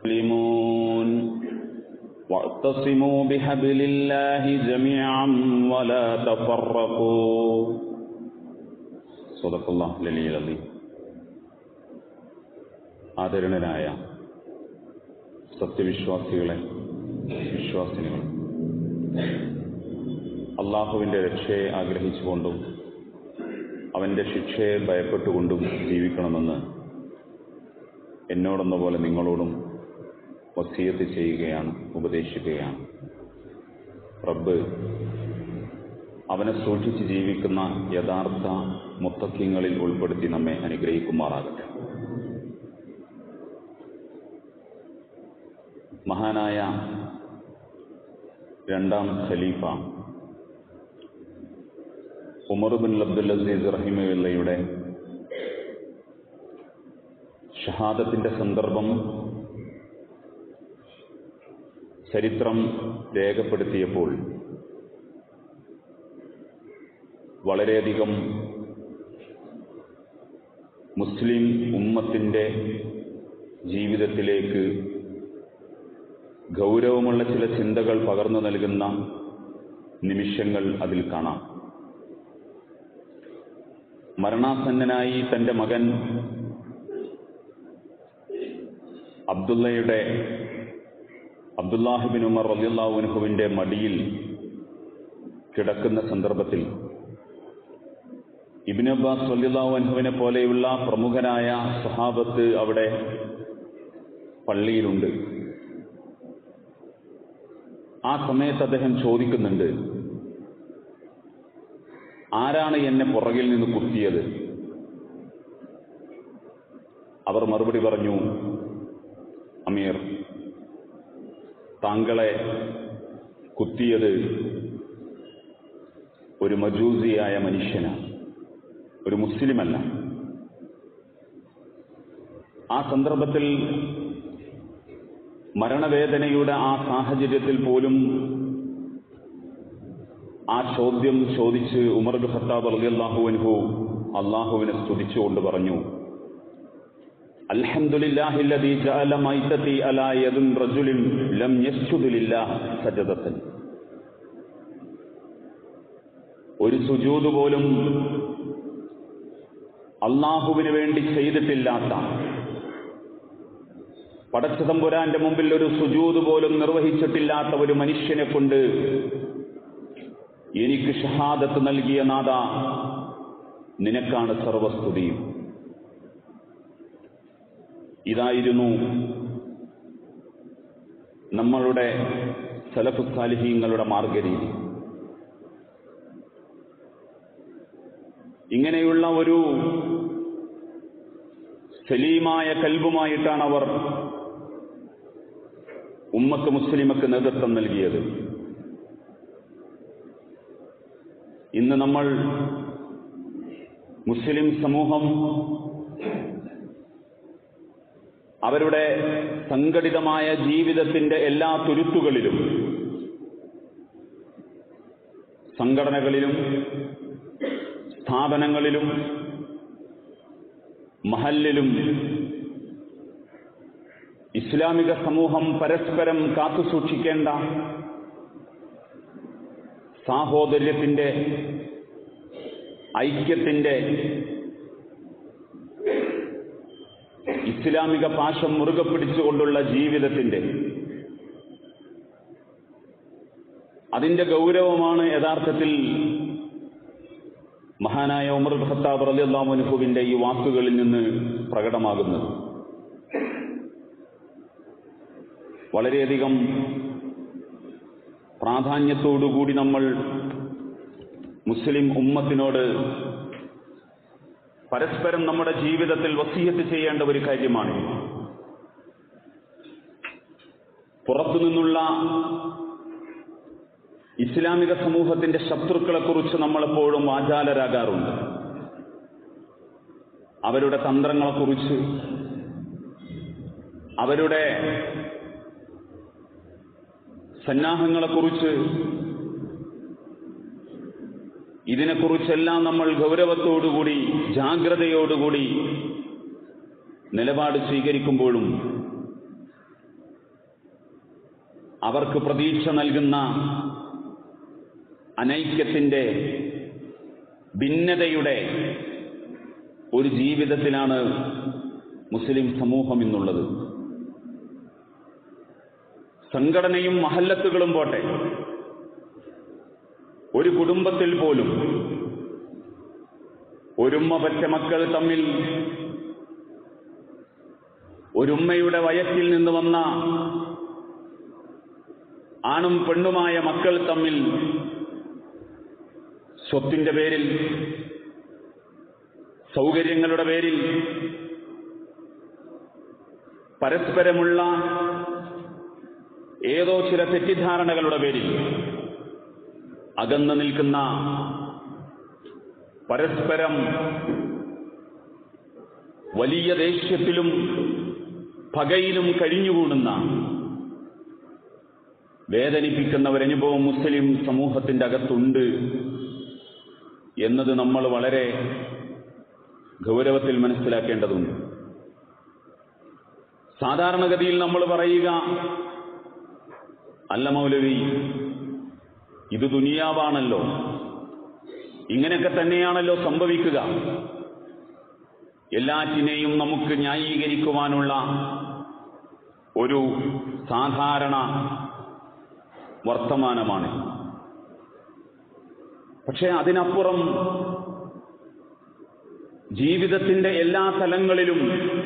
مسلمون واعتصموا بحبل الله جميعا ولا تفرقوا صدق الله العلي العظيم. ആദരണീയരായ സത്യവിശ്വാസികളെ, വിശ്വാസിനികൾ, അള്ളാഹുവിൻ്റെ രക്ഷയെ ആഗ്രഹിച്ചുകൊണ്ടും അവൻ്റെ ശിക്ഷയെ ഭയപ്പെട്ടുകൊണ്ടും ജീവിക്കണമെന്ന് എന്നോടെന്ന പോലെ നിങ്ങളോടും വസിയത്ത് ചെയ്യുകയാണ്, ഉപദേശിക്കുകയാണ്. റബ്ബ് അവനെ സൂക്ഷിച്ച് ജീവിക്കുന്ന യഥാർത്ഥ മുത്തഖീങ്ങളിൽ ഉൾപ്പെടുത്തി നമ്മെ അനുഗ്രഹിക്കുമാറാകട്ടെ. മഹാനായ രണ്ടാം ഖലീഫ ഉമർ ബിൻ അബ്ദുൽ അസീസ് റഹിമഹുല്ലയുടെ ഷഹാദത്തിന്റെ സന്ദർഭം ചരിത്രം രേഖപ്പെടുത്തിയപ്പോൾ വളരെയധികം മുസ്ലിം ഉമ്മത്തിന്റെ ജീവിതത്തിലേക്ക് ഗൗരവമുള്ള ചില ചിന്തകൾ പകർന്നു നൽകുന്ന നിമിഷങ്ങൾ അതിൽ കാണാം. മരണാസന്നനായി തന്റെ മകൻ അബ്ദുല്ലാഹിബിൻ ഉമർ റളിയല്ലാഹു അൻഹുവിന്റെ മടിയിൽ കിടക്കുന്ന സന്ദർഭത്തിൽ ഇബ്നു അബ്ബാസ് റളിയല്ലാഹു അൻഹുവിനെ പോലെയുള്ള പ്രമുഖനായ സ്വഹാബത്ത് അവിടെ പള്ളിയിലുണ്ട്. ആ സമയത്ത് അദ്ദേഹം ചോദിക്കുന്നുണ്ട്, ആരാണ് എന്നെ പുറകിൽ നിന്ന് കുത്തിയത്? അവർ മറുപടി പറഞ്ഞു, അമീർ, താങ്കളെ കുത്തിയത് ഒരു മജൂസിയായ മനുഷ്യനാണ്, ഒരു മുസ്ലിമല്ല. ആ സന്ദർഭത്തിൽ മരണവേദനയുടെ ആ സാഹചര്യത്തിൽ പോലും ആ ചോദ്യം ചോദിച്ച് ഉമർ ബിൻ ഖത്താബ് റളിയല്ലാഹു അൻഹു അല്ലാഹുവിനെ സ്തുതിച്ചുകൊണ്ട് പറഞ്ഞു, അൽഹംദുലില്ലാഹില്ലദീ ജഅല മൈതതി അലാ യദിൻ റജുലിൻ ലം യസ്ജുദ് ലില്ലാഹി സജദതൻ. ഒരു സുജൂദ് പോലും അല്ലാഹുവിന് വേണ്ടി ചെയ്തിട്ടില്ലാത്ത, പടച്ചതമ്പുരാന്റെ മുമ്പിൽ ഒരു സുജൂദ് പോലും നിർവഹിച്ചിട്ടില്ലാത്ത ഒരു മനുഷ്യനെ കൊണ്ട് എനിക്ക് ഷഹാദത്ത് നൽകിയ നാഥ, നിനക്കാണ് സർവസ്തുതിയും. ഇതായിരുന്നു നമ്മളുടെ സലഫു സാലിഹീങ്ങളുടെ മാർഗരീതി. ഇങ്ങനെയുള്ള ഒരു സലീമായ കൽബുമായിട്ടാണ് അവർ ഉമ്മത്ത് മുസ്ലിമക്ക് നേതൃത്വം നൽകിയത്. ഇന്ന് നമ്മൾ മുസ്ലിം സമൂഹം അവരുടെ സംഘടിതമായ ജീവിതത്തിന്റെ എല്ലാ തുരുത്തുകളിലും, സംഘടനകളിലും, സ്ഥാപനങ്ങളിലും, മഹല്ലിലും ഇസ്ലാമിക സമൂഹം പരസ്പരം കാത്തുസൂക്ഷിക്കേണ്ട സാഹോദര്യത്തിന്റെ, ഐക്യത്തിന്റെ, ഇസ്ലാമിക പാശം മുറുകെ പിടിച്ചുകൊണ്ടുള്ള ജീവിതത്തിന്റെ, അതിന്റെ ഗൗരവമാണ് യഥാർത്ഥത്തിൽ മഹാനായ ഉമർ ബിൻ ഖത്താബ് റളിയല്ലാഹു അൻഹുവിന്റെ ഈ വാക്കുകളിൽ നിന്ന് പ്രകടമാകുന്നത്. വളരെയധികം പ്രാധാന്യത്തോടുകൂടി നമ്മൾ മുസ്ലിം ഉമ്മത്തിനോട് പരസ്പരം നമ്മുടെ ജീവിതത്തിൽ വസിയത്ത് ചെയ്യേണ്ട ഒരു കാര്യമാണ്. പുറത്തുനിന്നുള്ള ഇസ്ലാമിക സമൂഹത്തിന്റെ ശത്രുക്കളെക്കുറിച്ച് നമ്മളെപ്പോഴും വാചാലരാകാറുണ്ട്. അവരുടെ തന്ത്രങ്ങളെക്കുറിച്ച്, അവരുടെ സന്നാഹങ്ങളെക്കുറിച്ച്, ഇതിനെക്കുറിച്ചെല്ലാം നമ്മൾ ഗൗരവത്തോടുകൂടി, ജാഗ്രതയോടുകൂടി നിലപാട് സ്വീകരിക്കുമ്പോഴും അവർക്ക് പ്രതീക്ഷ നൽകുന്ന അനൈക്യത്തിന്റെ, ഭിന്നതയുടെ ഒരു ജീവിതത്തിലാണ് മുസ്ലിം സമൂഹം ഇന്നുള്ളത്. സംഘടനയും മഹല്ലത്തുകളും പോട്ടെ, ഒരു കുടുംബത്തിൽ പോലും ഒരുമ്മ പറ്റ മക്കൾ തമ്മിൽ, ഒരുമ്മയുടെ വയറ്റിൽ നിന്ന് വന്ന ആണും പെണ്ണുമായ മക്കൾ തമ്മിൽ സ്വത്തിന്റെ പേരിൽ, സൗകര്യങ്ങളുടെ പേരിൽ, പരസ്പരമുള്ള ഏതോ ചില തെറ്റിദ്ധാരണകളുടെ പേരിൽ അകന്നു നിൽക്കുന്ന, പരസ്പരം വലിയ ദേഷ്യത്തിലും പകയിലും കഴിഞ്ഞുകൂടുന്ന വേദനിപ്പിക്കുന്ന ഒരനുഭവം മുസ്ലിം സമൂഹത്തിന്റെ അകത്തുണ്ട് എന്നത് നമ്മൾ വളരെ ഗൗരവത്തിൽ മനസ്സിലാക്കേണ്ടതുണ്ട്. സാധാരണഗതിയിൽ നമ്മൾ പറയുക, അല്ല മൗലവി, ഇത് ദുനിയാവാണല്ലോ, ഇങ്ങനെയൊക്കെ തന്നെയാണല്ലോ സംഭവിക്കുക, എല്ലാറ്റിനെയും നമുക്ക് ന്യായീകരിക്കുവാനുള്ള ഒരു സാധാരണ വർത്തമാനമാണ്. പക്ഷെ അതിനപ്പുറം ജീവിതത്തിന്റെ എല്ലാ തലങ്ങളിലും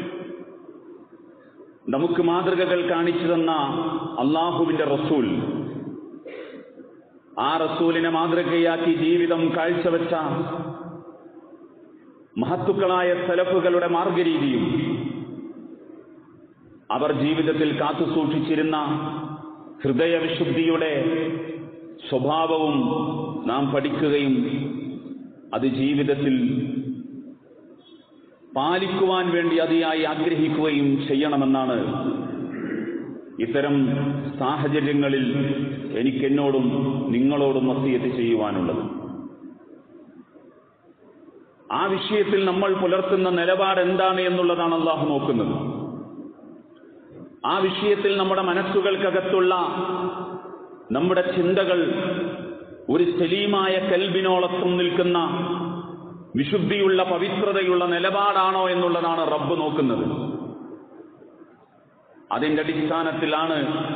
നമുക്ക് മാതൃകകൾ കാണിച്ചു തന്ന അള്ളാഹുവിന്റെ റസൂൽ, ആ റസൂലിനെ മാതൃകയാക്കി ജീവിതം കാഴ്ചവെച്ച മഹത്തുക്കളായ സലഫുകളുടെ മാർഗരീതിയും അവർ ജീവിതത്തിൽ കാത്തുസൂക്ഷിച്ചിരുന്ന ഹൃദയവിശുദ്ധിയുടെ സ്വഭാവവും നാം പഠിക്കുകയും അത് ജീവിതത്തിൽ പാലിക്കുവാൻ വേണ്ടി അതിയായി ആഗ്രഹിക്കുകയും ചെയ്യണമെന്നാണ് ഇത്തരം സാഹചര്യങ്ങളിൽ എനിക്കെന്നോടും നിങ്ങളോടും വസിയത്ത് ചെയ്യുവാനുള്ളത്. ആ വിഷയത്തിൽ നമ്മൾ പുലർത്തുന്ന നിലപാട് എന്താണ് എന്നുള്ളതാണ് അല്ലാഹു നോക്കുന്നത്. ആ വിഷയത്തിൽ നമ്മുടെ മനസ്സുകൾക്കകത്തുള്ള നമ്മുടെ ചിന്തകൾ ഒരു സലീമായ കൽബിനോളൊപ്പം നിൽക്കുന്ന വിശുദ്ധിയുള്ള, പവിത്രതയുള്ള നിലപാടാണോ എന്നുള്ളതാണ് റബ്ബ് നോക്കുന്നത്. അതിന്റെ അടിസ്ഥാനത്തിലാണ്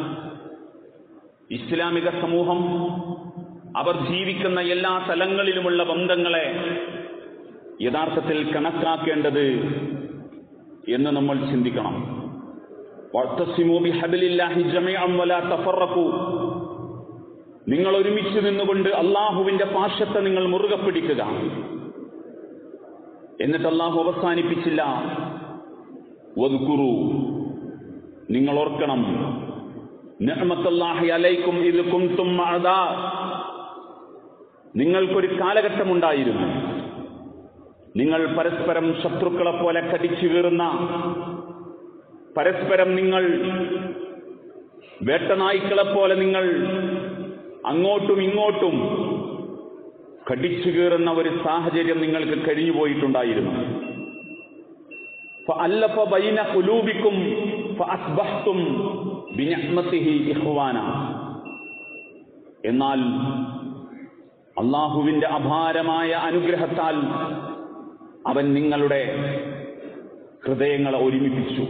ഇസ്ലാമിക സമൂഹം അവർ ജീവിക്കുന്ന എല്ലാ തലങ്ങളിലുമുള്ള ബന്ധങ്ങളെ യഥാർത്ഥത്തിൽ കണക്കാക്കേണ്ടത് എന്ന് നമ്മൾ ചിന്തിക്കണം. വഅ്തസിമൂ ബിഹബ്ലില്ലാഹി ജമീഅൻ വലാ തഫറഖൂ, നിങ്ങൾ ഒരുമിച്ച് നിന്നുകൊണ്ട് അള്ളാഹുവിന്റെ പാശത്തെ നിങ്ങൾ മുറുകെ പിടിക്കുക. എന്നിട്ട് അള്ളാഹു അവസാനിപ്പിച്ചില്ല, വദ്കുറൂ, നിങ്ങൾ ഓർക്കണം, നിഅമത്തുല്ലാഹി അലൈക്കും ഇദ് കുൻതും അഅദാ, നിങ്ങൾക്കൊരു കാലഘട്ടമുണ്ടായിരുന്നു, നിങ്ങൾ പരസ്പരം ശത്രുക്കളെ പോലെ കടിച്ചു കീറുന്ന, പരസ്പരം നിങ്ങൾ വേട്ടനായ്ക്കളെ പോലെ നിങ്ങൾ അങ്ങോട്ടും ഇങ്ങോട്ടും കടിച്ചു കീറുന്ന ഒരു സാഹചര്യം നിങ്ങൾക്ക് കഴിഞ്ഞുപോയിട്ടുണ്ടായിരുന്നു. ഫഅല്ലഫ ബൈന ഖുലൂബിക്കും ഫഅസ്ബഹ്തും ബിനിഅ്മതിഹി ഇഖ്വാന. എന്നാൽ അല്ലാഹുവിന്റെ അപാരമായ അനുഗ്രഹത്താൽ അവൻ നിങ്ങളുടെ ഹൃദയങ്ങളെ ഒരുമിപ്പിച്ചു,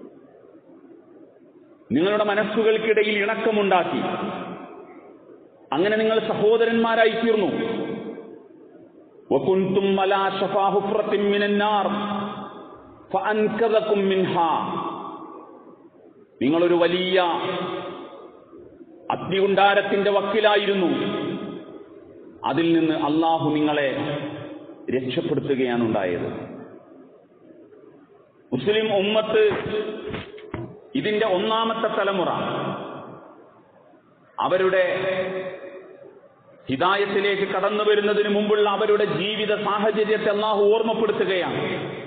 നിങ്ങളുടെ മനസ്സുകൾക്കിടയിൽ ഇണക്കമുണ്ടാക്കി. അങ്ങനെ നിങ്ങൾ സഹോദരന്മാരായി തീർന്നു. വകുൻതും അലാ ശഫാ ഹുഫ്റത്തിൻ മിനന്നാർ ഫഅൻകദകും മിൻഹാ, നിങ്ങളൊരു വലിയ അഗ്നികുണ്ഡാരത്തിന്റെ വക്കിലായിരുന്നു, അതിൽ നിന്ന് അള്ളാഹു നിങ്ങളെ രക്ഷപ്പെടുത്തുകയാണ് ഉണ്ടായത്. മുസ്ലിം ഉമ്മത്ത് ഇതിന്റെ ഒന്നാമത്തെ തലമുറ അവരുടെ ഹിദായത്തിലേക്ക് കടന്നു വരുന്നതിന് മുമ്പുള്ള അവരുടെ ജീവിത സാഹചര്യത്തെ അല്ലാഹു ഓർമ്മപ്പെടുത്തുകയാണ്.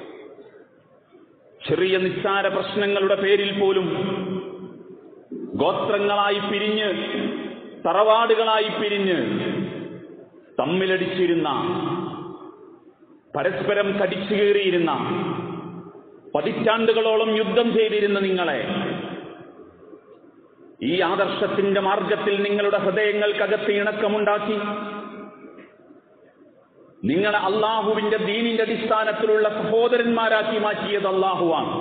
ചെറിയ നിസ്സാര പ്രശ്നങ്ങളുടെ പേരിൽ പോലും ഗോത്രങ്ങളായി പിരിഞ്ഞ്, തറവാടുകളായി പിരിഞ്ഞ് തമ്മിലടിച്ചിരുന്ന, പരസ്പരം കടിച്ചു കീറിയിരുന്ന, പതിറ്റാണ്ടുകളോളം യുദ്ധം ചെയ്തിരുന്ന നിങ്ങളെ ഈ ആദർശത്തിന്റെ മാർഗത്തിൽ നിങ്ങളുടെ ഹൃദയങ്ങൾക്കകത്ത് ഇണക്കമുണ്ടാക്കി നിങ്ങളെ അള്ളാഹുവിന്റെ ദീനിന്റെ അടിസ്ഥാനത്തിലുള്ള സഹോദരന്മാരാക്കി മാറ്റിയത് അള്ളാഹുവാണ്.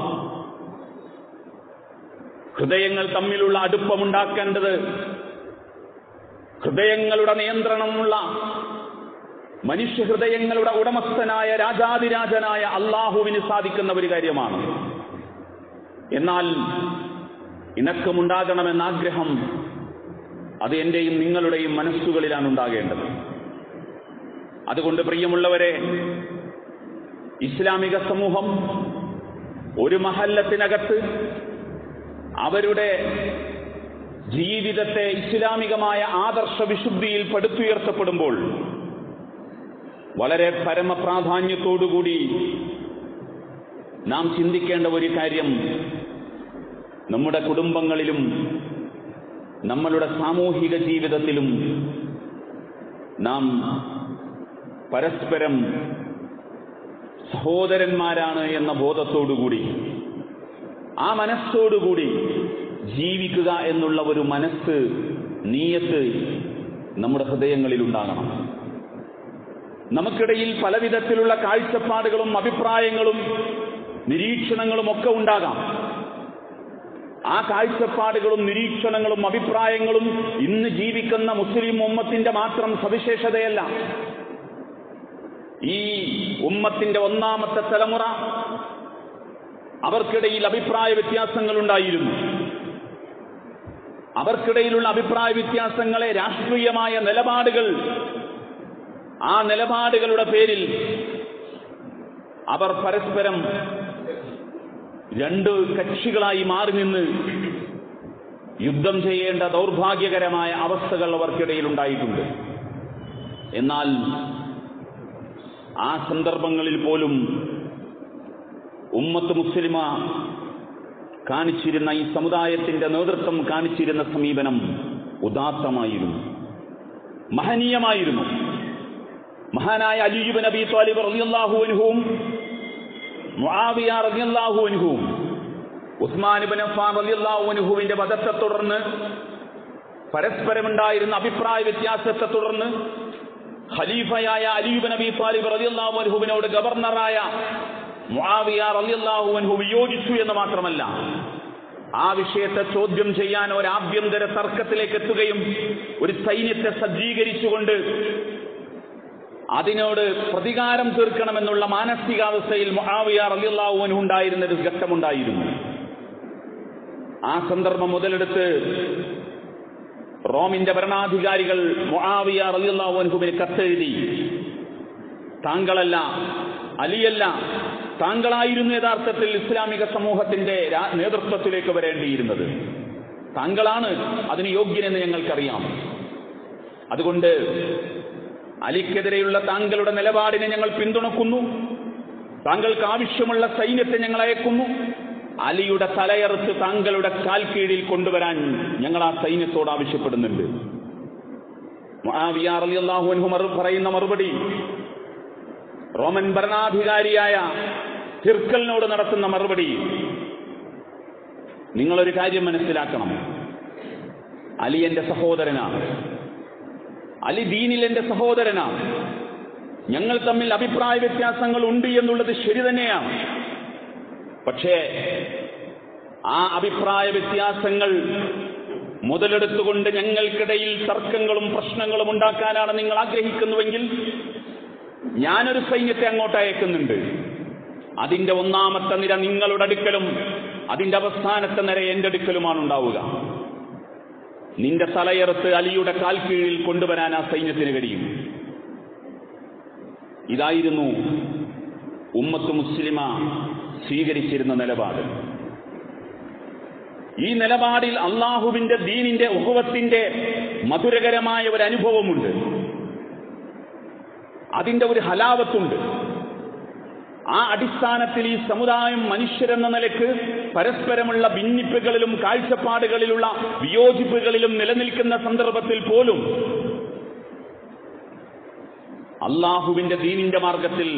ഹൃദയങ്ങൾ തമ്മിലുള്ള അടുപ്പമുണ്ടാക്കേണ്ടത് ഹൃദയങ്ങളുടെ നിയന്ത്രണമുള്ള മനുഷ്യഹൃദയങ്ങളുടെ ഉടമസ്ഥനായ രാജാതിരാജനായ അള്ളാഹുവിന് സാധിക്കുന്ന ഒരു കാര്യമാണ്. എന്നാൽ ഇണക്കമുണ്ടാകണമെന്ന ആഗ്രഹം അത് എന്റെയും നിങ്ങളുടെയും മനസ്സുകളിലാണ് ഉണ്ടാകേണ്ടത്. അതുകൊണ്ട് പ്രിയമുള്ളവരെ, ഇസ്ലാമിക സമൂഹം ഒരു മഹല്ലത്തിനകത്ത് അവരുടെ ജീവിതത്തെ ഇസ്ലാമികമായ ആദർശ വിശുദ്ധിയിൽ പടുത്തുയർത്തപ്പെടുമ്പോൾ വളരെ പരമപ്രാധാന്യത്തോടുകൂടി നാം ചിന്തിക്കേണ്ട ഒരു കാര്യം, നമ്മുടെ കുടുംബങ്ങളിലും നമ്മളുടെ സാമൂഹിക ജീവിതത്തിലും നാം പരസ്പരം സഹോദരന്മാരാണ് എന്ന ബോധത്തോടുകൂടി, ആ മനസ്സോടുകൂടി ജീവിക്കുക എന്നുള്ള ഒരു മനസ്സ്, നീയത്ത് നമ്മുടെ ഹൃദയങ്ങളിൽ ഉണ്ടാകണം. നമുക്കിടയിൽ പലവിധത്തിലുള്ള കാഴ്ചപ്പാടുകളും അഭിപ്രായങ്ങളും നിരീക്ഷണങ്ങളും ഒക്കെ ഉണ്ടാകാം. ആ കാഴ്ചപ്പാടുകളും നിരീക്ഷണങ്ങളും അഭിപ്രായങ്ങളും ഇന്ന് ജീവിക്കുന്ന മുസ്ലിം ഉമ്മത്തിന്റെ മാത്രം സവിശേഷതയല്ല. ഈ ഉമ്മത്തിന്റെ ഒന്നാമത്തെ തലമുറ അവർക്കിടയിൽ അഭിപ്രായ വ്യത്യാസങ്ങളുണ്ടായിരുന്നു. അവർക്കിടയിലുള്ള അഭിപ്രായ വ്യത്യാസങ്ങളെ രാഷ്ട്രീയമായ നിലപാടുകൾ, ആ നിലപാടുകളുടെ പേരിൽ അവർ പരസ്പരം രണ്ട് കക്ഷികളായി മാറി നിന്ന് യുദ്ധം ചെയ്യേണ്ട ദൗർഭാഗ്യകരമായ അവസ്ഥകൾ അവർക്കിടയിൽ ഉണ്ടായിട്ടുണ്ട്. എന്നാൽ ആ സന്ദർഭങ്ങളിൽ പോലും ഉമ്മത്ത് മുസ്ലിമ കാണിച്ചിരുന്ന, ഈ സമുദായത്തിന്റെ നേതൃത്വം കാണിച്ചിരുന്ന സമീപനം ഉദാത്തമായിരുന്നു, മഹനീയമായിരുന്നു. മഹാനായ അലി ഇബ്നു അബീ ത്വാലിബ് റളിയല്ലാഹു അൻഹുവും മുആവിയ റളിയല്ലാഹു അൻഹുവും ഉസ്മാൻ ഇബ്നു അഫ്ഫാൻ റളിയല്ലാഹു അൻഹുവിന്റെ വധത്തെ തുടർന്ന് പരസ്പരമുണ്ടായിരുന്ന അഭിപ്രായ വ്യത്യാസത്തെ തുടർന്ന് ഖലീഫയായ അലി ഇബ്നു അബീ ത്വാലിബ് റളിയല്ലാഹു അൻഹുവിനോട് ഗവർണറായ മുആവിയ റളിയല്ലാഹു അൻഹു വിയോജിച്ചു എന്ന് മാത്രമല്ല, ആ വിഷയത്തെ ചോദ്യം ചെയ്യാൻ ഒരു ആഭ്യന്തര തർക്കത്തിലേക്ക് എത്തുകയും ഒരു സൈന്യത്തെ സജ്ജീകരിച്ചുകൊണ്ട് അതിനോട് പ്രതികാരം തീർക്കണമെന്നുള്ള മാനസികാവസ്ഥയിൽ മുആവിയ റളിയല്ലാഹു അൻഹു ഉണ്ടായിരുന്ന ഒരു ഘട്ടമുണ്ടായിരുന്നു. ആ സന്ദർഭം മുതലെടുത്ത് റോമിന്റെ ഭരണാധികാരികൾ മുആവിയ റളിയല്ലാഹു അൻഹുവിന് കത്തെഴുതി, താങ്കളല്ല, അലിയല്ല, താങ്കളായിരുന്നു യഥാർത്ഥത്തിൽ ഇസ്ലാമിക സമൂഹത്തിന്റെ നേതൃത്വത്തിലേക്ക് വരേണ്ടിയിരുന്നത്, താങ്കളാണ് അതിന് യോഗ്യനെന്ന് ഞങ്ങൾക്കറിയാം. അതുകൊണ്ട് അലിക്കെതിരെയുള്ള താങ്കളുടെ നിലപാടിനെ ഞങ്ങൾ പിന്തുണക്കുന്നു, താങ്കൾക്ക് ആവശ്യമുള്ള സൈന്യത്തെ ഞങ്ങൾ അയക്കുന്നു, അലിയുടെ തലയറുത്ത് താങ്കളുടെ കാൽ കീഴിൽ കൊണ്ടുവരാൻ ഞങ്ങൾ ആ സൈന്യത്തോട് ആവശ്യപ്പെടുന്നുണ്ട്. മുആവിയ റളിയല്ലാഹു അൻഹു പറയുന്ന മറുപടി റോമൻ ഭരണാധികാരിയായ ഹിർക്കലിനോട് നടത്തുന്ന മറുപടി, നിങ്ങളൊരു കാര്യം മനസ്സിലാക്കണം, അലി എന്റെ സഹോദരനാണ്, അലി ദീനിൽ എന്റെ സഹോദരനാണ്, ഞങ്ങൾ തമ്മിൽ അഭിപ്രായ വ്യത്യാസങ്ങൾ ഉണ്ട് എന്നുള്ളത് ശരി തന്നെയാണ്. പക്ഷേ ആ അഭിപ്രായ വ്യത്യാസങ്ങൾ മുതലെടുത്തുകൊണ്ട് ഞങ്ങൾക്കിടയിൽ തർക്കങ്ങളും പ്രശ്നങ്ങളും ഉണ്ടാക്കാനാണ് നിങ്ങൾ ആഗ്രഹിക്കുന്നുവെങ്കിൽ ഞാനൊരു സൈന്യത്തെ അങ്ങോട്ട് അയക്കുന്നുണ്ട്. അതിന്റെ ഒന്നാമത്തെ നിര നിങ്ങളുടെ അടുക്കലും അതിന്റെ അവസാനത്തെ നിര എന്റെ അടുക്കലുമാണ് ഉണ്ടാവുക. നിന്റെ തലയറുത്ത് അലിയുടെ കാൽ കീഴിൽ കൊണ്ടുവരാൻ ആ സൈന്യത്തിന് കഴിയും. ഇതായിരുന്നു ഉമ്മത്ത് മുസ്ലിമ സ്വീകരിച്ചിരുന്ന നിലപാട്. ഈ നിലപാടിൽ അള്ളാഹുവിന്റെ ദീനിന്റെ ഉഖുവത്തിന്റെ മധുരകരമായ ഒരു അനുഭവമുണ്ട്, അതിന്റെ ഒരു ഹലാവത്തുണ്ട്. ആ അടിസ്ഥാനത്തിൽ ഈ സമുദായം മനുഷ്യരെന്ന നിലക്ക് പരസ്പരമുള്ള ഭിന്നിപ്പുകളിലും കാഴ്ചപ്പാടുകളിലുള്ള വിയോജിപ്പുകളിലും നിലനിൽക്കുന്ന സന്ദർഭത്തിൽ പോലും അള്ളാഹുവിന്റെ ദീനിന്റെ മാർഗത്തിൽ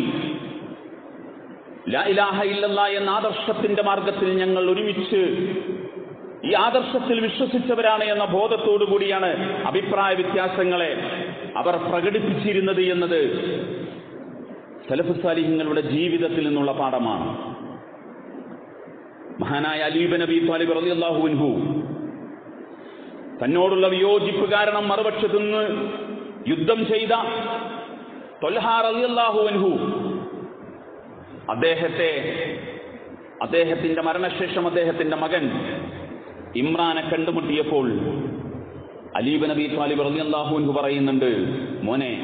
ലാ ഇലാഹ ഇല്ലല്ലാഹ് എന്ന ആദർശത്തിന്റെ മാർഗത്തിൽ ഞങ്ങൾ ഒരുമിച്ച് ഈ ആദർശത്തിൽ വിശ്വസിച്ചവരാണ് എന്ന ബോധത്തോടു കൂടിയാണ് അഭിപ്രായ വ്യത്യാസങ്ങളെ അവർ പ്രകടിപ്പിച്ചിരുന്നത് എന്നത് സലഫ് സാലിഹ്യങ്ങളുടെ ജീവിതത്തിൽ നിന്നുള്ള പാഠമാണ്. മഹാനായ അലി ഇബ്നു അബീ ത്വാലിബ് റളിയല്ലാഹു അൻഹു തന്നോടുള്ള വിയോജിപ്പ് കാരണം മറുപക്ഷത്തു നിന്ന് യുദ്ധം ചെയ്ത ത്വൽഹ റളിയല്ലാഹു അൻഹു അദ്ദേഹത്തിന്റെ മരണശേഷം അദ്ദേഹത്തിന്റെ മകൻ ഇമ്രാനെ കണ്ടുമുട്ടിയപ്പോൾ അലി ഇബ്നു അബീ ത്വാലിബ് റളിയല്ലാഹു അൻഹു പറയുന്നുണ്ട്, മോനെ,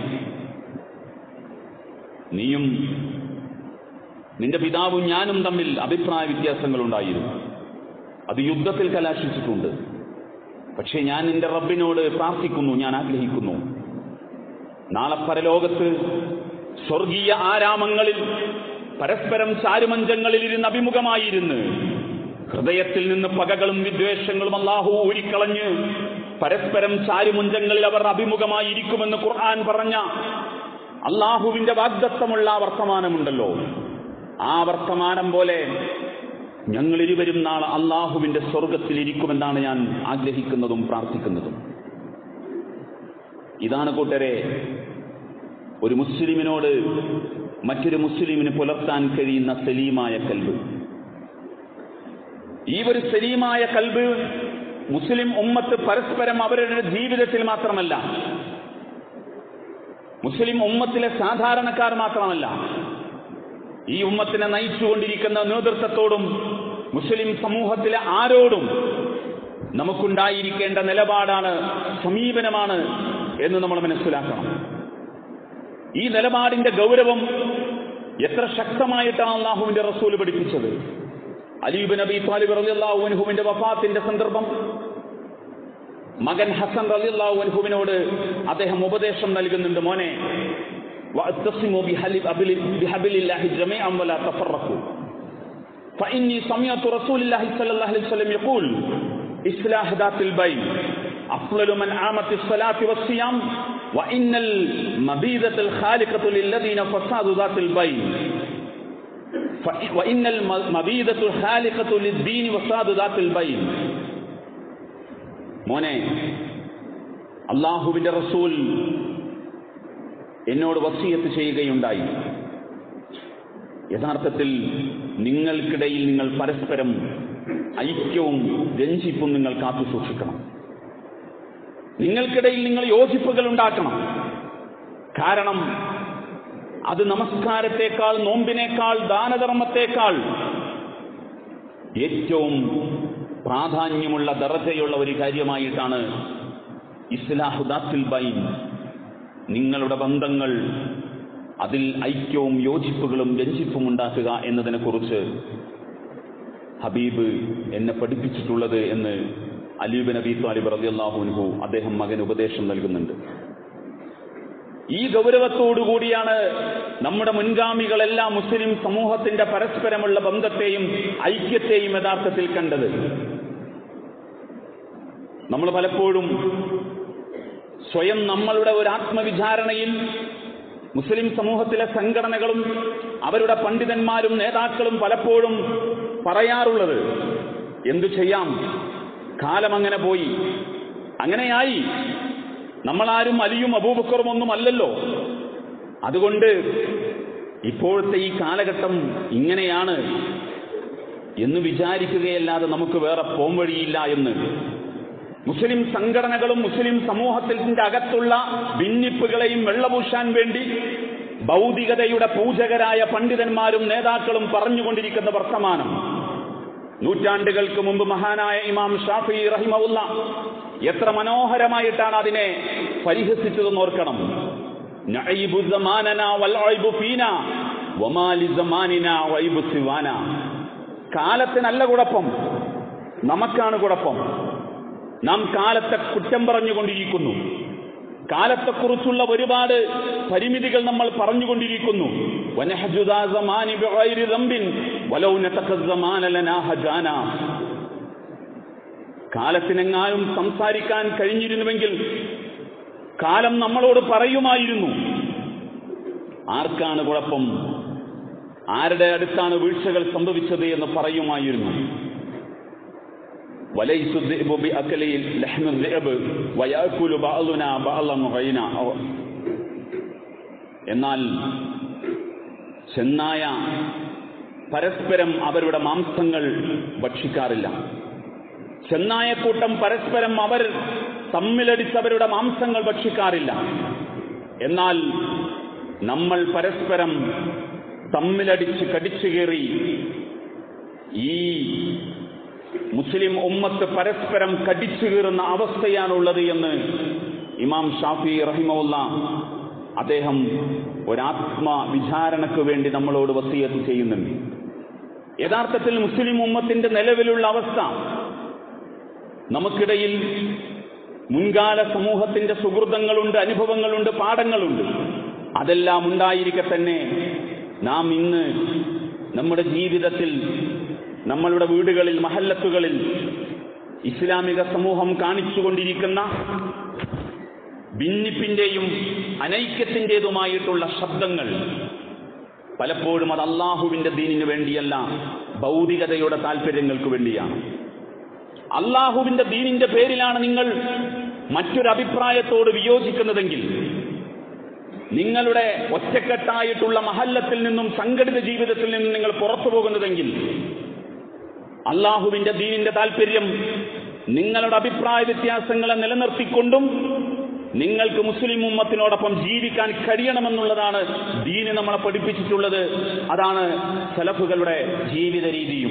നീയും നിന്റെ പിതാവും ഞാനും തമ്മിൽ അഭിപ്രായ വ്യത്യാസങ്ങൾ ഉണ്ടായിരുന്നു. അത് യുദ്ധത്തിൽ കലാശിച്ചിട്ടുണ്ട്. പക്ഷേ ഞാൻ നിന്റെ റബ്ബിനോട് പ്രാർത്ഥിക്കുന്നു, ഞാൻ ആഗ്രഹിക്കുന്നു, നാളെ പരലോകത്ത് സ്വർഗീയ ആരാമങ്ങളിൽ പരസ്പരം ചാരുമഞ്ചങ്ങളിൽ ഇരുന്ന് അഭിമുഖമായിരുന്ന് ഹൃദയത്തിൽ നിന്ന് പകകളും വിദ്വേഷങ്ങളും അല്ലാഹു ഊരിക്കളഞ്ഞ് പരസ്പരം ചാരുമുഞ്ചങ്ങളിൽ അവർ അഭിമുഖമായിരിക്കുമെന്ന് ഖുർആൻ പറഞ്ഞ അല്ലാഹുവിന്റെ വാഗ്ദത്തമുള്ള വർത്തമാനമുണ്ടല്ലോ, ആ വർത്തമാനം പോലെ ഞങ്ങളിരുവരും നാളെ അല്ലാഹുവിന്റെ സ്വർഗത്തിലിരിക്കുമെന്നാണ് ഞാൻ ആഗ്രഹിക്കുന്നതും പ്രാർത്ഥിക്കുന്നതും. ഇതാണ് കൂട്ടരെ ഒരു മുസ്ലിമിനോട് മറ്റൊരു മുസ്ലിമിന് പുലർത്താൻ കഴിയുന്ന സലീമായ കൽബ്. ഈ ഒരു സലീമായ കൽബ് മുസ്ലിം ഉമ്മത്ത് പരസ്പരം അവരുടെ ജീവിതത്തിൽ മാത്രമല്ല, മുസ്ലിം ഉമ്മത്തിലെ സാധാരണക്കാർ മാത്രമല്ല, ഈ ഉമ്മത്തിനെ നയിച്ചുകൊണ്ടിരിക്കുന്ന നേതൃത്വത്തോടും മുസ്ലിം സമൂഹത്തിലെ ആരോടും നമുക്കുണ്ടായിരിക്കേണ്ട നിലപാടാണ്, സമീപനമാണ് എന്ന് നമ്മൾ മനസ്സിലാക്കണം. ഈ നിലപാടിന്റെ ഗൗരവം എത്ര ശക്തമായിട്ടാണ് അല്ലാഹുവിന്റെ റസൂൽ പഠിപ്പിച്ചത്. അലി ഇബ്നു അബീ ത്വാലിബ് റളിയല്ലാഹു അൻഹുവിന്റെ വഫാത്തിന്റെ സന്ദർഭം മകൻ ഹസൻ റളിയല്ലാഹു അൻഹുവിനോട് അദ്ദേഹം ഉപദേശം നൽകുന്നുണ്ട്, മോനെ, വഅത്തസിമു ബിഹബ്ലില്ലാഹി ജമീഅൻ വലാ തഫറഖു ഫഇന്നി സമഅതു റസൂലില്ലാഹി സ്വല്ലല്ലാഹു അലൈഹി വസല്ലം യഖൂൽ ഇസ്ലാഹ് ദാത്തിൽ ബൈൻ അഫ്ളലു മൻ ആമത്തി സ്വലാത്തി വസ്സിയാം വഇന്നൽ മബീദത്തുൽ ഖാലിഖത്തു ലില്ലദീന ഫസാദു ദാത്തിൽ ബൈൻ വഇന്നൽ മബീദത്തുൽ ഖാലിഖത്തു ലിദ്ദീനി വസാദു ദാത്തിൽ ബൈൻ. മോനെ, അല്ലാഹുവിന്റെ റസൂൽ എന്നോട് വസിയത്ത് ചെയ്യുകയുണ്ടായി, യഥാർത്ഥത്തിൽ നിങ്ങൾക്കിടയിൽ നിങ്ങൾ പരസ്പരം ഐക്യവും രഞ്ജിപ്പും നിങ്ങൾ കാത്തു സൂക്ഷിക്കണം. നിങ്ങൾക്കിടയിൽ നിങ്ങൾ യോജിപ്പുകൾ ഉണ്ടാക്കണം. കാരണം അത് നമസ്കാരത്തെക്കാൾ, നോമ്പിനേക്കാൾ, ദാനധർമ്മത്തെക്കാൾ ഏറ്റവും പ്രാധാന്യമുള്ള ദറജയുള്ള ഒരു കാര്യമായിട്ടാണ് ഇസ്ലാഹു ദാത്തിൽ ബൈൻ, നിങ്ങളുടെ ബന്ധങ്ങൾ അതിൽ ഐക്യവും യോജിപ്പുകളും രഞ്ജിപ്പും ഉണ്ടാക്കുക എന്നതിനെക്കുറിച്ച് ഹബീബ് എന്നെ പഠിപ്പിച്ചിട്ടുള്ളത് എന്ന് അലി ഇബ്നു അബീ ത്വാലിബ് റളിയല്ലാഹു അൻഹു അദ്ദേഹം മകന് ഉപദേശം നൽകുന്നുണ്ട്. ഈ ഗൗരവത്തോടുകൂടിയാണ് നമ്മുടെ മുൻഗാമികളെല്ലാം മുസ്ലിം സമൂഹത്തിന്റെ പരസ്പരമുള്ള ബന്ധത്തെയും ഐക്യത്തെയും യഥാർത്ഥത്തിൽ കണ്ടത്. നമ്മൾ പലപ്പോഴും സ്വയം നമ്മളുടെ ഒരു ആത്മവിചാരണയിൽ മുസ്ലിം സമൂഹത്തിലെ സംഘടനകളും അവരുടെ പണ്ഡിതന്മാരും നേതാക്കളും പലപ്പോഴും പറയാറുള്ളത്, എന്തു ചെയ്യാം, കാലം അങ്ങനെ പോയി, അങ്ങനെയായി, നമ്മളാരും അലിയും അബൂബക്കറും ഒന്നും അല്ലല്ലോ, അതുകൊണ്ട് ഇപ്പോഴത്തെ ഈ കാലഘട്ടം ഇങ്ങനെയാണ് എന്ന് വിചാരിക്കുകയല്ലാതെ നമുക്ക് വേറെ പോംവഴിയില്ല എന്ന് മുസ്ലിം സംഘടനകളും മുസ്ലിം സമൂഹത്തിന്റെ അകത്തുള്ള ഭിന്നിപ്പുകളെയും വെള്ളപൂശാൻ വേണ്ടി ഭൗതികതയുടെ പൂജകരായ പണ്ഡിതന്മാരും നേതാക്കളും പറഞ്ഞുകൊണ്ടിരിക്കുന്ന വർത്തമാനം നൂറ്റാണ്ടുകൾക്ക് മുമ്പ് മഹാനായ ഇമാം ഷാഫിഈ റഹിമഹുല്ലാ എത്ര മനോഹരമായിട്ടാണ് അതിനെ പരിഹസിച്ചതെന്ന് ഓർക്കണം. നഈബു സമാനനാ വൽ ഐബു ഫീനാ വമാ ലിസമാനിനാ വൈബു സിവാനാ. കാലത്തിനല്ല കുഴപ്പം, നമുക്കാണ് കുഴപ്പം. നാം കാലത്തെ കുറ്റം പറഞ്ഞുകൊണ്ടിരിക്കുന്നു, കാലത്തെക്കുറിച്ചുള്ള ഒരുപാട് പരിമിതികൾ നമ്മൾ പറഞ്ഞുകൊണ്ടിരിക്കുന്നു. വനഹജുദാ സമാനി ബിഗൈരി ദംബിൻ വലൗ നതഖസ്സമാന ലനാ ഹജാന. കാലത്തിനെങ്ങാനും സംസാരിക്കാൻ കഴിഞ്ഞിരുന്നുവെങ്കിൽ കാലം നമ്മളോട് പറയുമായിരുന്നു ആർക്കാണ് കുഴപ്പം, ആരുടെ അടുത്താണ് വീഴ്ചകൾ സംഭവിച്ചത് എന്ന് പറയുമായിരുന്നു. വലൈസു ദിഅ്ബു ബിഅക്ലി ലഹ്മി ദിഅ്ബ് വയഅകുലു ബഅളുനാ ബഅളൻ ഗൈന. എന്നാൽ ചെന്നായ പരസ്പരം അവരുടെ മാംസങ്ങൾ ഭക്ഷിക്കാറില്ല. ചെന്നായക്കൂട്ടം പരസ്പരം അവർ തമ്മിലടിച്ചവരുടെ മാംസങ്ങൾ ഭക്ഷിക്കാറില്ല. എന്നാൽ നമ്മൾ പരസ്പരം തമ്മിലടിച്ച് കടിച്ചു കീറി ഈ മുസ്ലിം ഉമ്മത്ത് പരസ്പരം കടിച്ചു കീറുന്ന അവസ്ഥയാണുള്ളത് എന്ന് ഇമാം ഷാഫി റഹിമഹുല്ലാഹ് അദ്ദേഹം ഒരാത്മവിചാരണയ്ക്ക് വേണ്ടി നമ്മളോട് വസിയത്ത് ചെയ്യുന്നുണ്ട്. യഥാർത്ഥത്തിൽ മുസ്ലിം ഉമ്മത്തിന്റെ നിലവിലുള്ള അവസ്ഥ, നമുക്കിടയിൽ മുൻകാല സമൂഹത്തിന്റെ സുഹൃതങ്ങളുണ്ട്, അനുഭവങ്ങളുണ്ട്, പാഠങ്ങളുണ്ട്. അതെല്ലാം ഉണ്ടായിരിക്കെ തന്നെ നാം ഇന്ന് നമ്മുടെ ജീവിതത്തിൽ, നമ്മളുടെ വീടുകളിൽ, മഹല്ലത്തുകളിൽ ഇസ്ലാമിക സമൂഹം കാണിച്ചുകൊണ്ടിരിക്കുന്ന ഭിന്നിപ്പിന്റെയും അനൈക്യത്തിൻ്റെതുമായിട്ടുള്ള ശബ്ദങ്ങൾ പലപ്പോഴും അത് അള്ളാഹുവിന്റെ ദീനിനു വേണ്ടിയല്ല, ഭൗതികതയുടെ താല്പര്യങ്ങൾക്ക് വേണ്ടിയാണ്. അള്ളാഹുവിന്റെ ദീനിന്റെ പേരിലാണ് നിങ്ങൾ മറ്റൊരു അഭിപ്രായത്തോട് വിയോജിക്കുന്നതെങ്കിൽ, നിങ്ങളുടെ ഒറ്റക്കെട്ടായിട്ടുള്ള മഹല്ലത്തിൽ നിന്നും സംഘടിത ജീവിതത്തിൽ നിന്നും നിങ്ങൾ പുറത്തു പോകുന്നതെങ്കിൽ, അള്ളാഹുവിന്റെ ദീനിന്റെ താല്പര്യം നിങ്ങളുടെ അഭിപ്രായ വ്യത്യാസങ്ങളെ നിലനിർത്തിക്കൊണ്ടും നിങ്ങൾക്ക് മുസ്ലിം ഉമ്മത്തിനോടൊപ്പം ജീവിക്കാൻ കഴിയണമെന്നുള്ളതാണ് ദീന് നമ്മളെ പഠിപ്പിച്ചിട്ടുള്ളത്. അതാണ് സലഫുകളുടെ ജീവിത രീതിയും,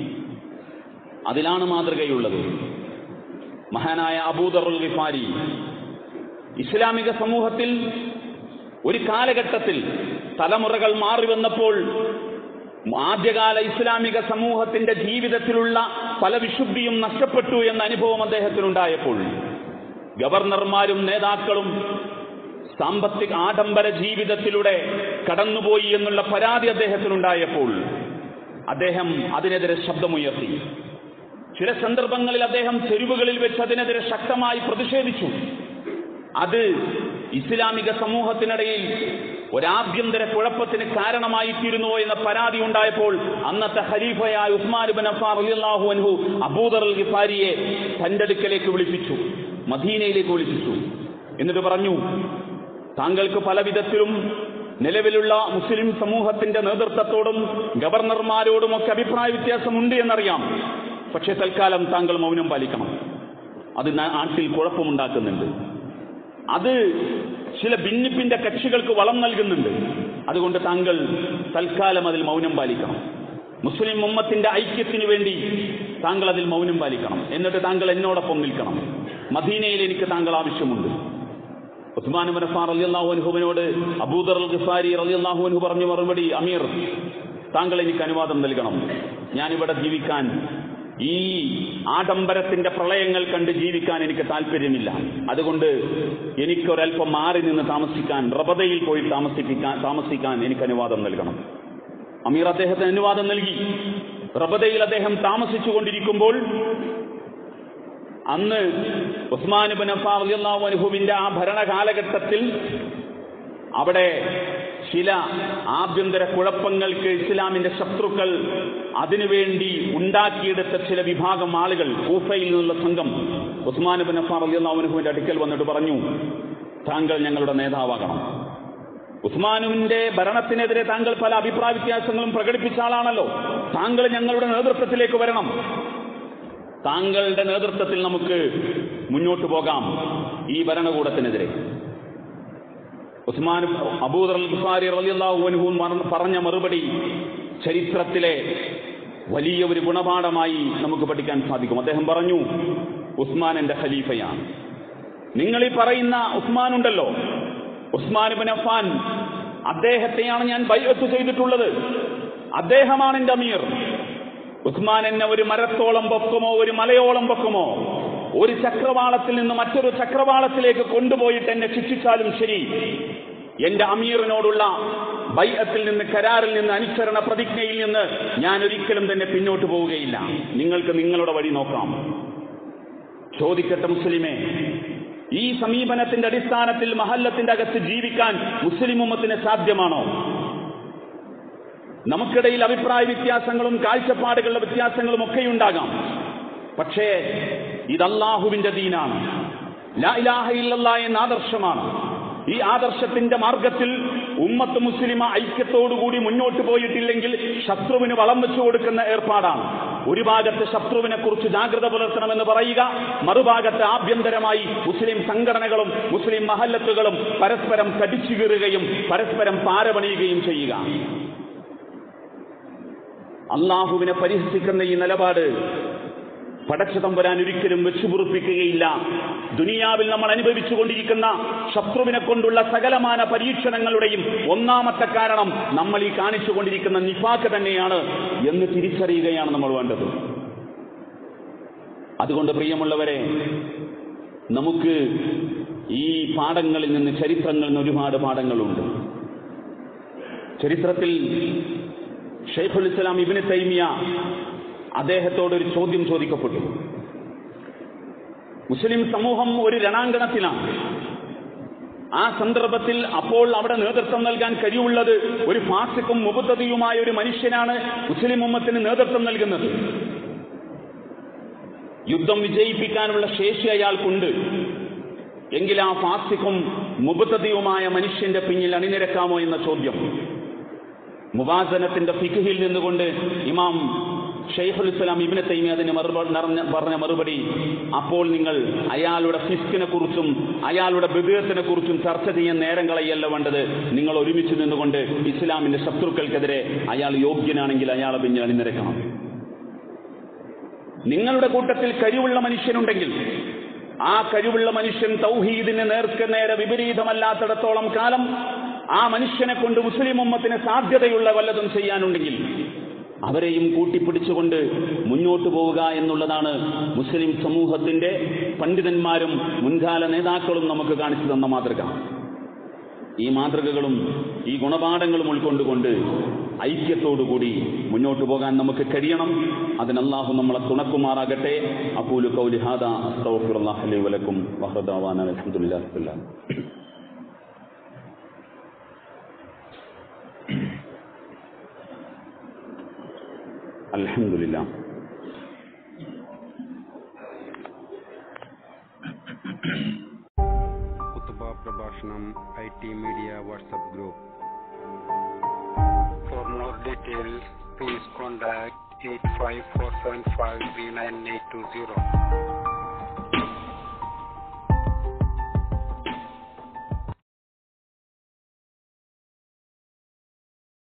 അതിലാണ് മാതൃകയുള്ളത്. മഹാനായ അബൂദറുൽ ഗിഫാരി ഇസ്ലാമിക സമൂഹത്തിൽ ഒരു കാലഘട്ടത്തിൽ തലമുറകൾ മാറി വന്നപ്പോൾ ആദ്യകാല ഇസ്ലാമിക സമൂഹത്തിന്റെ ജീവിതത്തിലുള്ള പല വിശുദ്ധിയും നഷ്ടപ്പെട്ടു എന്ന അനുഭവം അദ്ദേഹത്തിനുണ്ടായപ്പോൾ, ഗവർണർമാരും നേതാക്കളും സാമ്പത്തിക ആഡംബര ജീവിതത്തിലൂടെ കടന്നുപോയി എന്നുള്ള പരാതി അദ്ദേഹത്തിനുണ്ടായപ്പോൾ അദ്ദേഹം അതിനെതിരെ ശബ്ദമുയർത്തി. ചില സന്ദർഭങ്ങളിൽ അദ്ദേഹം തെരുവുകളിൽ വെച്ച് അതിനെതിരെ ശക്തമായി പ്രതിഷേധിച്ചു. അത് ഇസ്ലാമിക സമൂഹത്തിനിടയിൽ ഒരാഭ്യന്തര കുഴപ്പത്തിന് കാരണമായിത്തീരുന്നു എന്ന പരാതി ഉണ്ടായപ്പോൾ അന്നത്തെ ഖലീഫയായ ഉസ്മാൻ ഇബ്നു അഫ്ഫാൻ റളിയല്ലാഹു അൻഹു അബൂദർ അൽ ഗിഫാരിയെ തന്റെ അടുക്കലേക്ക് വിളിപ്പിച്ചു, മദീനയിലേക്ക് വിളിപ്പിച്ചു. എന്നിട്ട് പറഞ്ഞു, താങ്കൾക്ക് പല വിധത്തിലും നിലവിലുള്ള മുസ്ലിം സമൂഹത്തിന്റെ നേതൃത്വത്തോടും ഗവർണർമാരോടുമൊക്കെ അഭിപ്രായ വ്യത്യാസമുണ്ട് എന്നറിയാം. പക്ഷെ തൽക്കാലം താങ്കൾ മൗനം പാലിക്കണം. അത് നാട്ടിൽ കുഴപ്പമുണ്ടാക്കുന്നുണ്ട്. അത് ചില ഭിന്നിപ്പിന്റെ കക്ഷികൾക്ക് വളം നൽകുന്നുണ്ട്. അതുകൊണ്ട് താങ്കൾ തൽക്കാലം അതിൽ മൗനം പാലിക്കണം. മുസ്ലിം ഉമ്മത്തിന്റെ ഐക്യത്തിന് വേണ്ടി താങ്കൾ അതിൽ മൗനം പാലിക്കണം. എന്നിട്ട് താങ്കൾ എന്നോടൊപ്പം നിൽക്കണം. മദീനയിൽ എനിക്ക് താങ്കൾ ആവശ്യമുണ്ട്. ഉസ്മാൻ ഇബ്നു അഫ്ഫാൻ റളിയല്ലാഹു അൻഹുവിനോട് അബൂദർ അൽ ഗിഫാരി റളിയല്ലാഹു അൻഹു പറഞ്ഞ മറുപടി, അമീർ, താങ്കൾ എനിക്ക് അനുവാദം നൽകണം. ഞാനിവിടെ ജീവിക്കാൻ, ഈ ആഡംബരത്തിന്റെ പ്രളയങ്ങൾ കണ്ട് ജീവിക്കാൻ എനിക്ക് താല്പര്യമില്ല. അതുകൊണ്ട് എനിക്കൊരൽപ്പം മാറി നിന്ന് താമസിക്കാൻ, റബദയിൽ പോയി താമസിക്കാൻ എനിക്ക് അനുവാദം നൽകണം. അമീർ അദ്ദേഹത്തിന് അനുവാദം നൽകി. റബദയിൽ അദ്ദേഹം താമസിച്ചു കൊണ്ടിരിക്കുമ്പോൾ അന്ന് ഉസ്മാൻ ഇബ്നു അഫ്ഫാൻ റളിയല്ലാഹു അൻഹുവിന്റെ ആ ഭരണകാലഘട്ടത്തിൽ അവിടെ ചില ആഭ്യന്തര കുഴപ്പങ്ങൾക്ക് ഇസ്ലാമിന്റെ ശത്രുക്കൾ അതിനുവേണ്ടി ഉണ്ടാക്കിയെടുത്ത ചില വിഭാഗം ആളുകൾ, കൂഫയിൽ നിന്നുള്ള സംഘം ഉസ്മാൻ ഇബ്നു അഫ്ഫാൻ റളിയല്ലാഹു അൻഹുവിന്റെ അടുക്കൽ വന്നിട്ട് പറഞ്ഞു, താങ്കൾ ഞങ്ങളുടെ നേതാവാകണം. ഉസ്മാനുവിന്റെ ഭരണത്തിനെതിരെ താങ്കൾ പല അഭിപ്രായ വ്യത്യാസങ്ങളും പ്രകടിപ്പിച്ച ആളാണല്ലോ. താങ്കൾ ഞങ്ങളുടെ നേതൃത്വത്തിലേക്ക് വരണം. താങ്കളുടെ നേതൃത്വത്തിൽ നമുക്ക് മുന്നോട്ട് പോകാം ഈ ഭരണകൂടത്തിനെതിരെ. ഉസ്മാൻ അബൂദർ അൽ ഗിഫാരി റളിയല്ലാഹു അൻഹു പറഞ്ഞ മറുപടി ചരിത്രത്തിലെ വലിയ ഒരു ഗുണപാഠമായി നമുക്ക് പഠിക്കാൻ സാധിക്കും. അദ്ദേഹം പറഞ്ഞു, ഉസ്മാൻ എന്റെ ഖലീഫയാണ്. നിങ്ങൾ ഈ പറയുന്ന ഉസ്മാൻ ഉണ്ടല്ലോ, ഉസ്മാൻ ഇബ്നു അഫ്ഫാൻ, അദ്ദേഹത്തെയാണ് ഞാൻ ബൈഅത്ത് ചെയ്തിട്ടുള്ളത്. അദ്ദേഹമാണ് എന്റെ അമീർ. ഉസ്മാൻ എന്നെ ഒരു മരത്തോളം പൊക്കമോ ഒരു മലയോളം പൊക്കമോ ഒരു ചക്രവാളത്തിൽ നിന്ന് മറ്റൊരു ചക്രവാളത്തിലേക്ക് കൊണ്ടുപോയിട്ട് എന്നെ ശിക്ഷിച്ചാലും ശരി, എന്റെ അമീറിനോടുള്ള ബൈഅത്തിൽ നിന്ന്, കരാറിൽ നിന്ന്, അനുസരണ പ്രതിജ്ഞയിൽ നിന്ന് ഞാൻ ഒരിക്കലും തന്നെ പിന്നോട്ട് പോവുകയില്ല. നിങ്ങൾക്ക് നിങ്ങളുടെ വഴി നോക്കാം. ചോദിക്കട്ടെ മുസ്ലിമേ, ഈ സമീപനത്തിന്റെ അടിസ്ഥാനത്തിൽ മഹല്ലത്തിന്റെ അകത്ത് ജീവിക്കാൻ മുസ്ലിം ഉമ്മത്തിന് സാധ്യമാണോ? നമുക്കിടയിൽ അഭിപ്രായ വ്യത്യാസങ്ങളും കാഴ്ചപ്പാടുകളുടെ വ്യത്യാസങ്ങളും ഒക്കെയുണ്ടാകാം. പക്ഷേ ഇത് അല്ലാഹുവിന്റെ ദീനാണ്. ലാ ഇലാഹ ഇല്ലല്ലാഹ് എന്ന ആദർശമാണ്. ഈ ആദർശത്തിന്റെ മാർഗത്തിൽ ഉമ്മത്ത് മുസ്ലിമ ഐക്യത്തോടുകൂടി മുന്നോട്ട് പോയിട്ടില്ലെങ്കിൽ ശത്രുവിന് വളം വെച്ചു കൊടുക്കുന്ന ഏർപ്പാടാണ്. ഒരു ഭാഗത്ത് ശത്രുവിനെ കുറിച്ച് ജാഗ്രത പുലർത്തണമെന്ന് പറയുക, മറുഭാഗത്ത് ആഭ്യന്തരമായി മുസ്ലിം സംഘടനകളും മുസ്ലിം മഹല്ലത്തുകളും പരസ്പരം കടിച്ചു കീറുകയും പരസ്പരം പാരപണിയുകയും ചെയ്യുക. അള്ളാഹുവിനെ പരിഹസിക്കുന്ന ഈ നിലപാട് പടച്ചതമ്പുരാൻ ഒരിക്കലും വെച്ചുപുറപ്പിക്കുകയില്ല. ദുനിയാവിൽ നമ്മൾ അനുഭവിച്ചുകൊണ്ടിരിക്കുന്ന ശത്രുവിനെ കൊണ്ടുള്ള സകലമാന പരീക്ഷണങ്ങളുടെയും ഒന്നാമത്തെ കാരണം നമ്മൾ ഈ കാണിച്ചുകൊണ്ടിരിക്കുന്ന നിഫാഖ് തന്നെയാണ് എന്ന് തിരിച്ചറിയുകയാണ് നമ്മൾ വേണ്ടത്. അതുകൊണ്ട് പ്രിയമുള്ളവരെ, നമുക്ക് ഈ പാഠങ്ങളിൽ നിന്ന്, ചരിത്രങ്ങളിൽ നിന്ന് ഒരുപാട് പാഠങ്ങളുണ്ട്. ചരിത്രത്തിൽ ശൈഖുൽ ഇസ്ലാം ഇബ്നു തൈമിയ അദ്ദേഹത്തോടൊരു ചോദ്യം ചോദിക്കപ്പെട്ടു. മുസ്ലിം സമൂഹം ഒരു രണാങ്കണത്തിലാണ്. ആ സന്ദർഭത്തിൽ അപ്പോൾ അവിടെ നേതൃത്വം നൽകാൻ കഴിവുള്ളത് ഒരു ഫാസിഖും മുബ്തദിയുമായ ഒരു മനുഷ്യനാണ് മുസ്ലിം ഉമ്മത്തിന് നേതൃത്വം നൽകുന്നത്. യുദ്ധം വിജയിപ്പിക്കാനുള്ള ശേഷി അയാൾക്കുണ്ട്. എങ്കിൽ ആ ഫാസിഖും മുബ്തദിയുമായ മനുഷ്യന്റെ പിന്നിൽ അണിനിരക്കാമോ എന്ന ചോദ്യം മുവാസനത്തിന്റെ ഫിഖ്ഹിൽ നിന്നുകൊണ്ട് ഇമാം ശൈഖുൽ ഇസ്ലാം ഇബ്നു തൈമിയ അതിന് പറഞ്ഞ മറുപടി, അപ്പോൾ നിങ്ങൾ അയാളുടെ ഫിസ്കിനെ കുറിച്ചും അയാളുടെ ബിദ്അത്തിനെ കുറിച്ചും ചർച്ച ചെയ്യാൻ നേരം കളയല്ല വേണ്ടത്. നിങ്ങൾ ഒരുമിച്ച് നിന്നുകൊണ്ട് ഇസ്ലാമിന്റെ ശത്രുക്കൾക്കെതിരെ അയാൾ യോഗ്യനാണെങ്കിൽ അയാളെ പിന്നിൽ അണിനിരക്കണം. നിങ്ങളുടെ കൂട്ടത്തിൽ കഴിവുള്ള മനുഷ്യനുണ്ടെങ്കിൽ ആ കഴിവുള്ള മനുഷ്യൻ തൗഹീദിന് നേരെ വിപരീതമല്ലാത്തിടത്തോളം കാലം ആ മനുഷ്യനെ കൊണ്ട് മുസ്ലിം ഉമ്മത്തിന് സാധ്യതയുള്ള വല്ലതും ചെയ്യാനുണ്ടെങ്കിൽ അവരെയും കൂട്ടിപ്പിടിച്ചുകൊണ്ട് മുന്നോട്ടു പോവുക എന്നുള്ളതാണ് മുസ്ലിം സമൂഹത്തിന്റെ പണ്ഡിതന്മാരും മുൻകാല നേതാക്കളും നമുക്ക് കാണിച്ചു തന്ന മാതൃക. ഈ മാതൃകകളും ഈ ഗുണപാഠങ്ങളും ഉൾക്കൊണ്ടുകൊണ്ട് ഐക്യത്തോടുകൂടി മുന്നോട്ടു പോകാൻ നമുക്ക് കഴിയണം. അതിന് അല്ലാഹു നമ്മളെ തുണക്കുമാറാകട്ടെ. അഖൂലു ഖൗലി ഹാദാ അസ്തഗ്ഫിറുല്ലാഹ ലി വലക്കും വഹദാവാന അൽഹംദുലില്ലാഹി റബ്ബിൽ ആലമീൻ. അൽഹംദുലില്ലാഹ്. കുത്തുബ പ്രഭാഷണം IT media WhatsApp group. For more details, please contact 854753980.